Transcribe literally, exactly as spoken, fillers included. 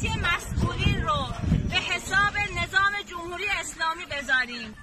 امنیتی مسئولین رو به حساب نظام جمهوری اسلامی بذاریم.